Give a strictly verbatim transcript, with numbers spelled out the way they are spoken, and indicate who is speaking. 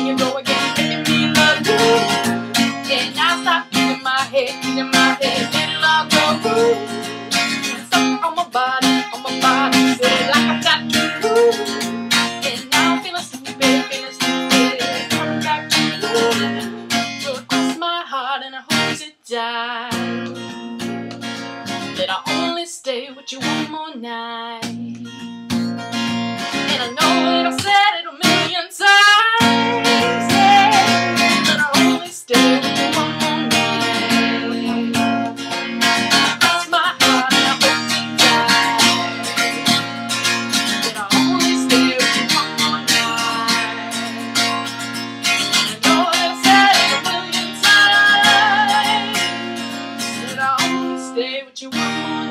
Speaker 1: you go again, making me love you. Yeah, now stop in my head, in my head, let it all go. Ooh. Something on my body, on my body, feel like I've got to move. And now I'm feeling stupid, feeling stupid, coming back to you. So cross my heart and I hope to die that I only stay with you one more night. And I know that I've said it a million times, yeah, but I only stay with you one more night. Cross my heart and I hope to die that I only stay with you one more night. And I know that I've said it a million times that I only stay with you one more night.